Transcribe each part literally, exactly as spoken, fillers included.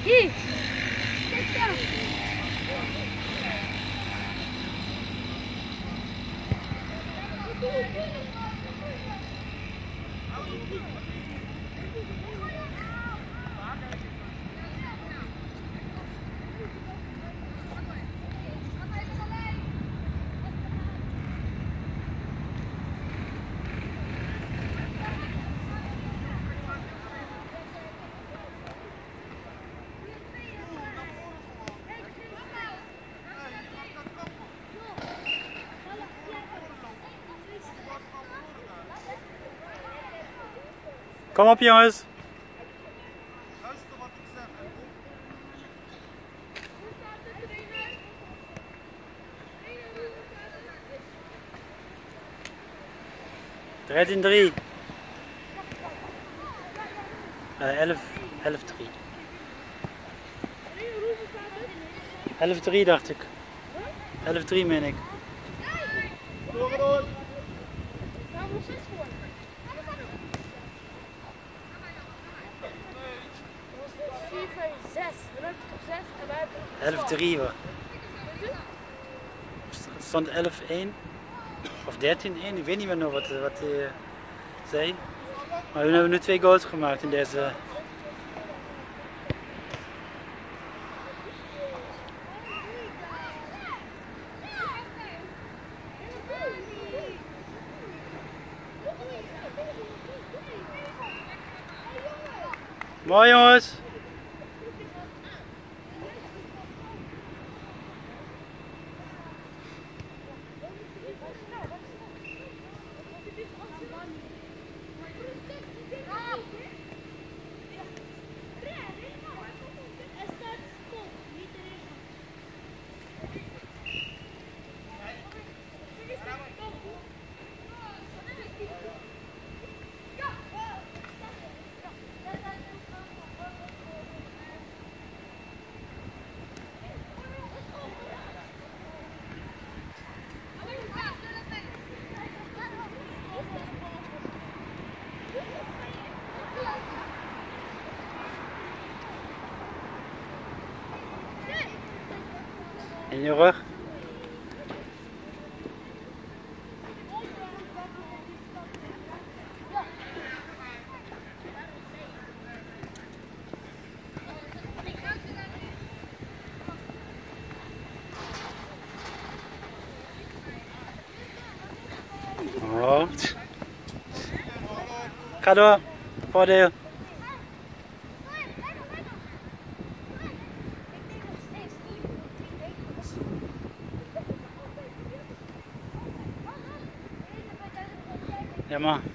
Hier. Kijk daar. Kom op jongens. Luister wat ik zeg. dertien drie. Uh, elf, elf drie. elf drie dacht ik. elf drie meen ik. Door, door. elf drie hoor. Het stond elf één of dertien één, ik weet niet meer nog wat, wat hij uh, zei. Maar we hebben nu twee goals gemaakt in deze. Mooi jongens! In je rug. Oh. Ga door. Voordeel. Ja maar.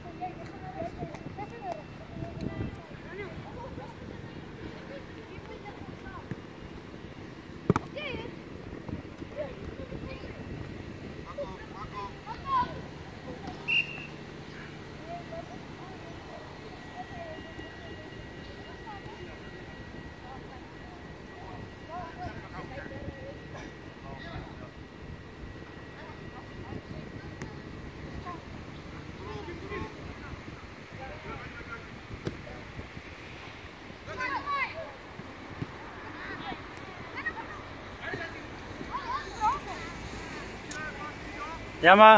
Ja maar.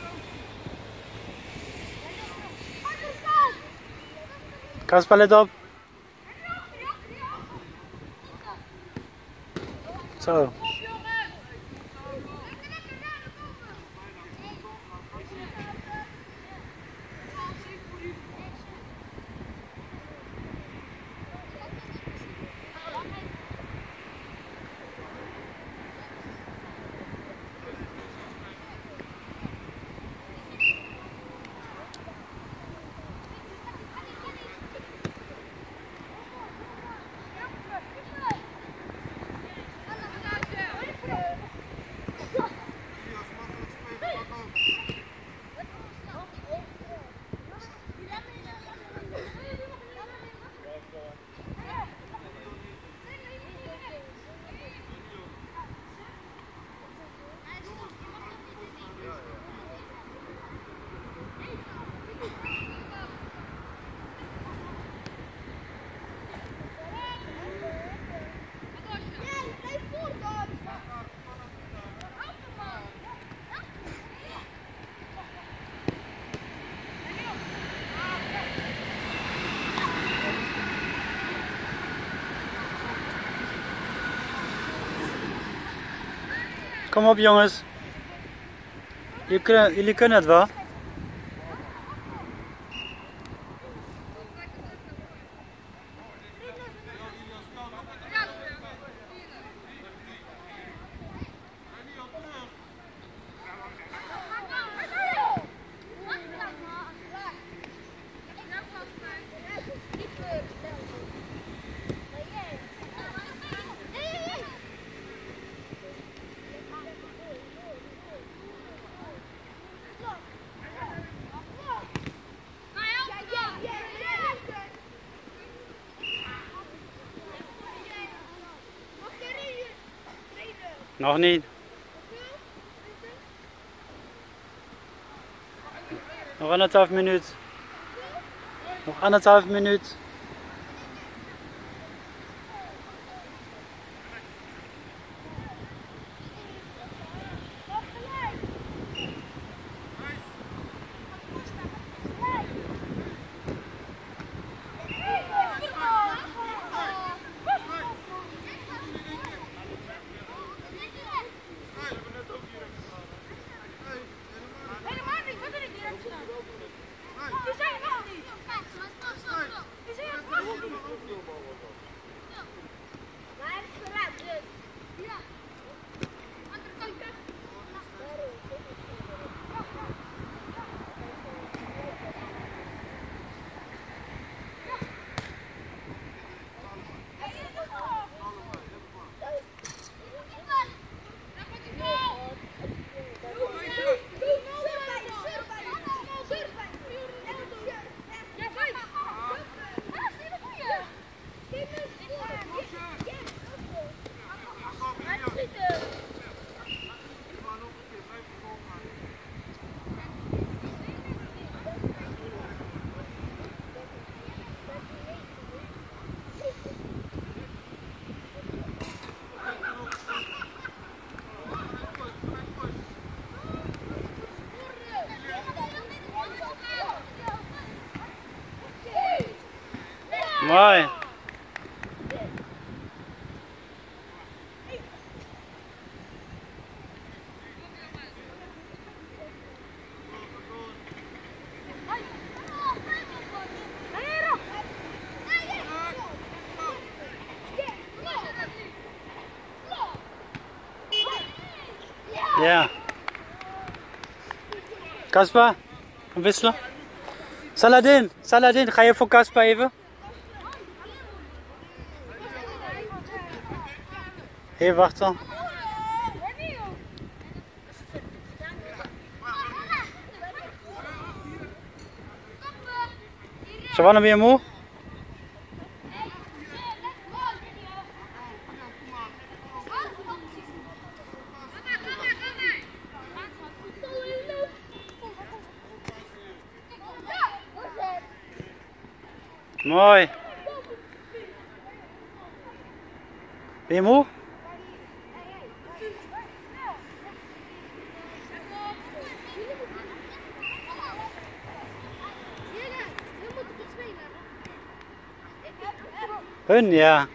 Kasper, let op. Zo. Kom op jongens. Jullie kunnen, jullie kunnen het wel. Nog niet. Nog anderhalf minuut. Nog anderhalf minuut. Mooi. Ja. Kasper, een wisselen. Saladin, Saladin, ga je voor Kasper even? Even wachten. Savannah, ben je moe? Mooi. Ben je moe? Hun, ja.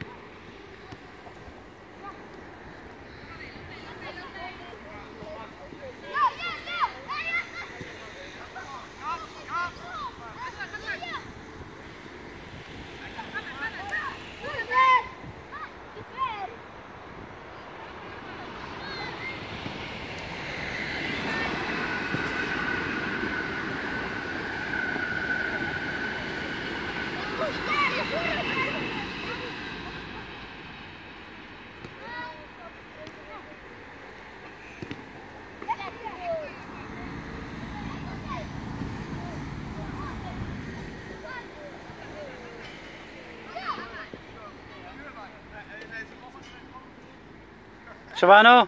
Savannah?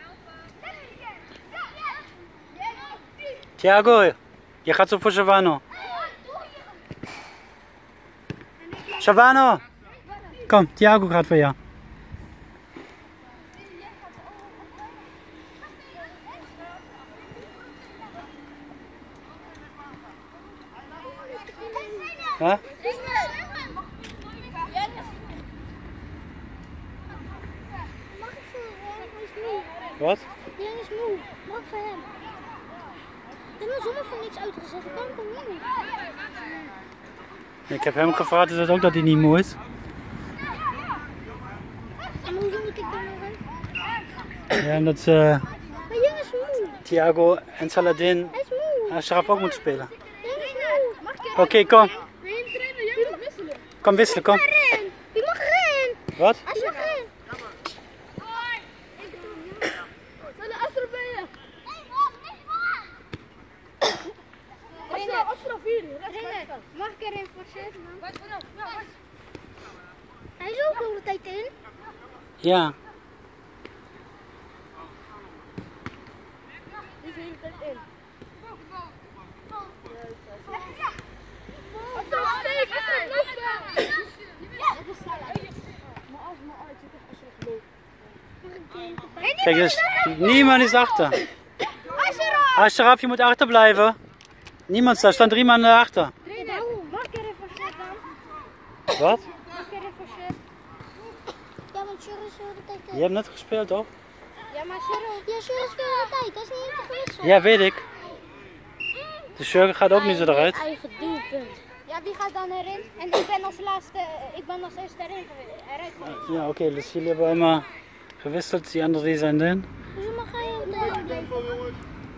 Thiago, je gaat zo voor Savannah. Savannah! Kom, Thiago gaat voor jou. Huh? Wat? is moe. Wat voor hem? Ik heb me zomaar voor niks uitgezet. Ik kan hem niet meer. Ik heb hem gevraagd, dus dat ook dat hij niet moe is. En hoezo moet ik dan nog in? Ja, omdat ze Maar Jung is moe. Thiago en Saladin Hij is moe. en Ashraf ook moeten spelen. Jung is moe. Mag ik Oké, okay, kom. Wil je trainen? Jung mag wisselen. Kom wisselen, kom. Erin. Wie mag erin? Wat? Als je mag erin. Zal de Ashraf bij je? Ashraf hier. Mag ik erin forceren, man? Hij is ook de hele tijd in. Ja. Die is de hele tijd in. Kijk eens, niemand is achter. Ashraf, je moet achterblijven. Niemand staat, er staan drie man achter. Mag ik er even shit dan? Wat? Mag ik er even shit? Ja, want Sjur is de hele tijd in. Je hebt net gespeeld, toch? Ja, maar Sjur ja, Sjur is de hele tijd. Dat is niet te gewisseld. Ja, weet ik. De Sjur gaat ook niet zo eruit. Eigen doelpunt. Ja, die gaat dan erin. En ik ben als laatste, ik ben als eerste erin eruit geweest. Ja, oké, okay, dus jullie hebben allemaal gewisseld, die anderen die zijn erin. Hoezo mag hij ook erin? Tempo, jongens.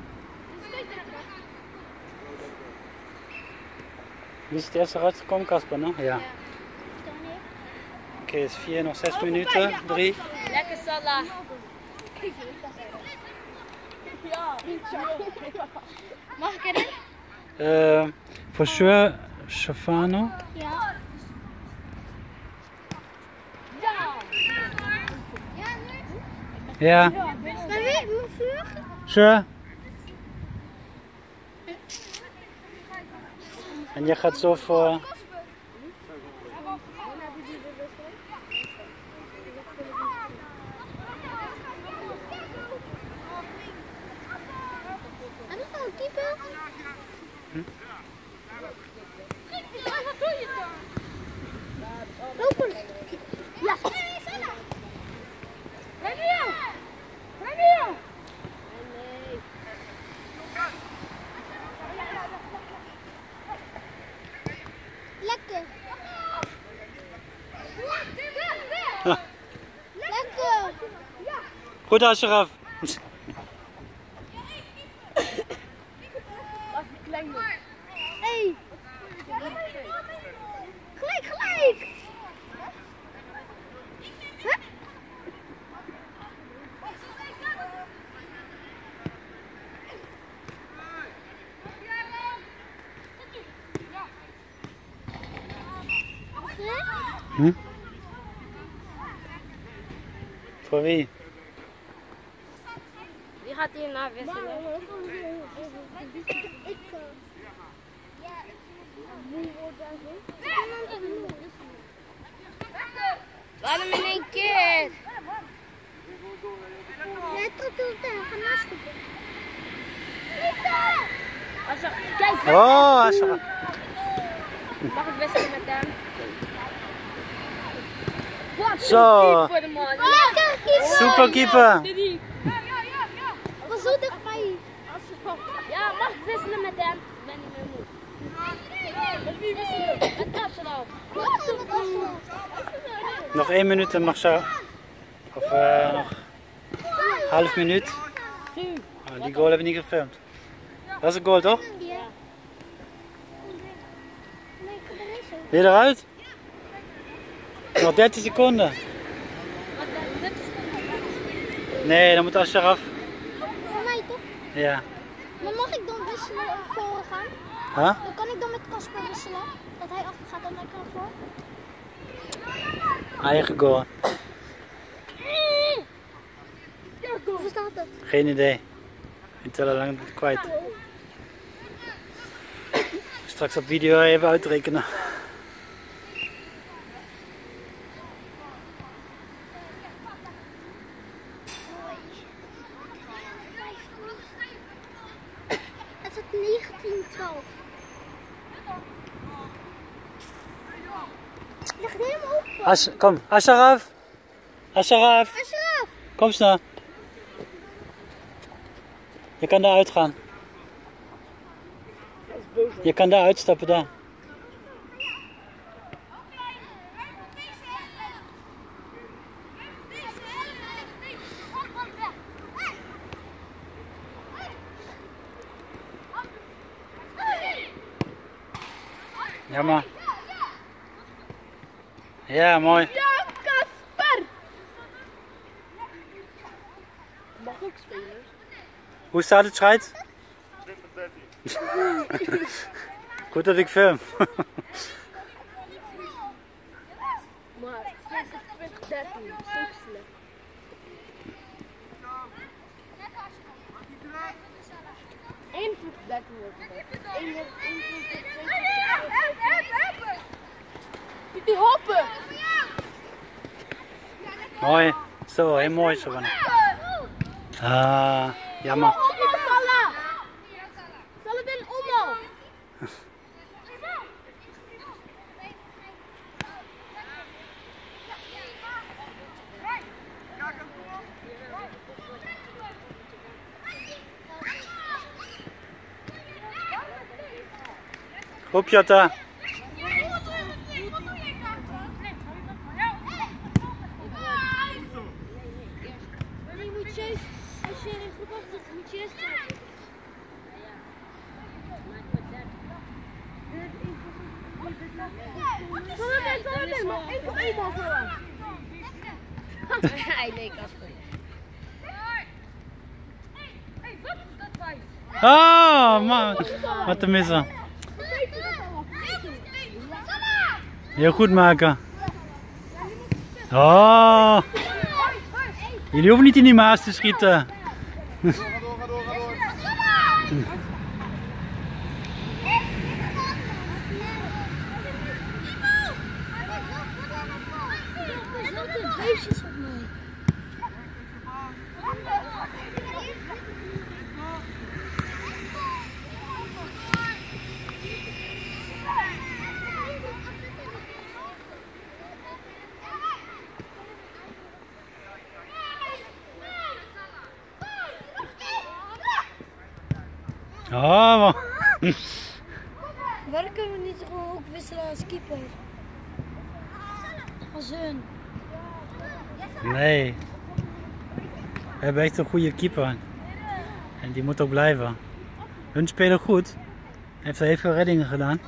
Wie is het eerst eruit gekomen, Kasper, no? Ja. Oké, okay, is vier, nog zes minuten. Drie. Lekker Salah. Mag ik erin? Uh, voor sure, Stefano. Ja. Ja. Maar wie? Mijn vuur? Sure. En je gaat zo voor... En ik ga een keeper. Hm? Wat doe je dan? Lopen. Ja. Reniel! Reniel! Nee. Lekker. Ja. Lekker. Goed, Ashraf. Hey. Gelijk, gelijk. Huh? Hm? Voor wie? Wie gaat hier naar wisselen? Ik. Waarom in één keer? Jij trekt ook daar, ga naast je. Kijk, Oh, Ashraf. mag ik wisselen met hem? Zo. Lekker keeper! Super keeper. Ik was zo dichtbij. Ja, mag ik wisselen met hem? Ik ben niet meer moe. Met wie wisselen? Met Ashraf. Nog één minuut en mag zo. Of uh, nog half minuut. Oh, die goal heb ik niet gefilmd. Dat is een goal, toch? Ja. Weer eruit? Nog dertien seconden. Nee, dan moet Ashraf. Voor mij toch? Ja. Maar mag ik dan wisselen voor gaan? Huh? Dan kan ik dan met Kasper wisselen. Dat hij achter gaat en ik kan voor. Eigen goal. Hoe staat het? Geen idee. Ik tel al lang kwijt. Straks op video even uitrekenen. Het is negentien twaalf. Leg het helemaal op. As kom, Ashraf. Ashraf. Ashraf! Kom snel. Je kan daar uitgaan. Je kan daar uitstappen daar. Jammer. Ja, mooi. Ja, Kasper! Mag ook spelen. Hoe staat het, scheid? twintig dertien. Goed dat ik film. Maar twintig dertien, zo slecht. eenentwintig dertien wordt het. eenentwintig, die hoppen! Mooi. Zo, heel mooi zo. Ah, jammer. Omhoog, Salah! Salah den omhoog! Goed, Jota. Als je in groep acht zit, moet je eerst kijken. Zal het zijn, zal het zijn, maar één voor één bal voor hem. Hij nee, Kasper. Oh, man. Wat te missen. Heel goed maken. Oh. Jullie hoeven niet in die maas te schieten. Ga door, ga door, ga door. Beestjes op mij. Oh, man. Waarom kunnen we niet gewoon ook wisselen als keeper? Als hun. Nee. We hebben echt een goede keeper. En die moet ook blijven. Hun spelen goed. Hij heeft heel veel reddingen gedaan.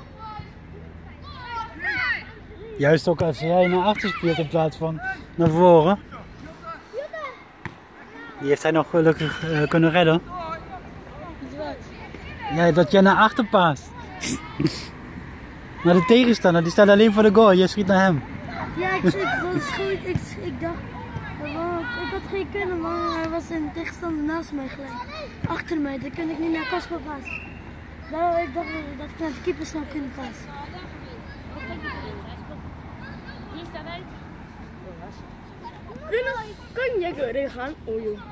Juist ook als jij naar achter speelt in plaats van naar voren. Die heeft hij nog gelukkig uh, kunnen redden. Ja, dat jij naar achter paast. Naar de tegenstander, die staat alleen voor de goal. Jij schiet naar hem. Ja, ik, ik, was goed, ik, ik dacht, wow, ik had geen kunnen, maar er was een tegenstander naast mij gelijk. Achter mij, dan kon ik niet naar Kasper passen. Nou, ik dacht dat ik naar de keeper zou kunnen passen. Hier staat uit. Kun je erin gaan? Oh joh.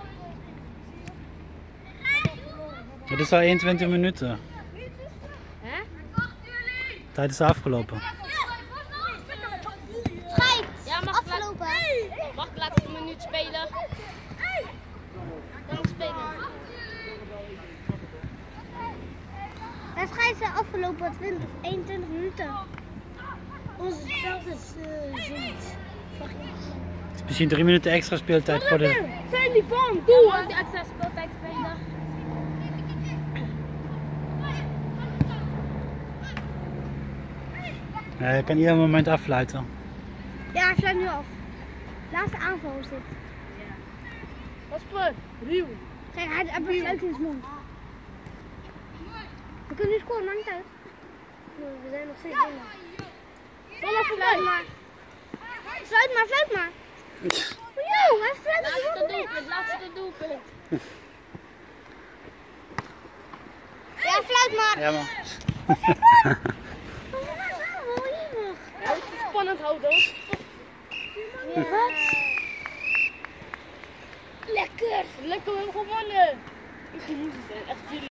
Het is al eenentwintig minuten. Hè? Tijd is afgelopen. Schijt! Ja, mag afgelopen. Mag ik de laatste minuut spelen? Kan ik spelen? Het schijt afgelopen twintig, eenentwintig minuten. Onze veld is uh, zoiets. Het is misschien drie minuten extra speeltijd voor de... Zijn die bom, doe! Ja, die extra speeltijd spelen. Ja, je kan ieder moment affluiten. Ja, hij sluit nu af. Laatste aanval is dit. Kasper, ruw. Kijk, hij heeft een sluit in zijn mond. We kunnen nu scoren, maakt niet uit. We zijn nog steeds binnen. Kom op, sluit maar. Sluit maar, sluit maar. Yo, hij sluit maar. Laatste doelpunt, laatste doelpunt. Ja, sluit maar. Ja, man. Spannend houden. Wat? Lekker. Lekker, we hebben gewonnen. Ik geniet het echt.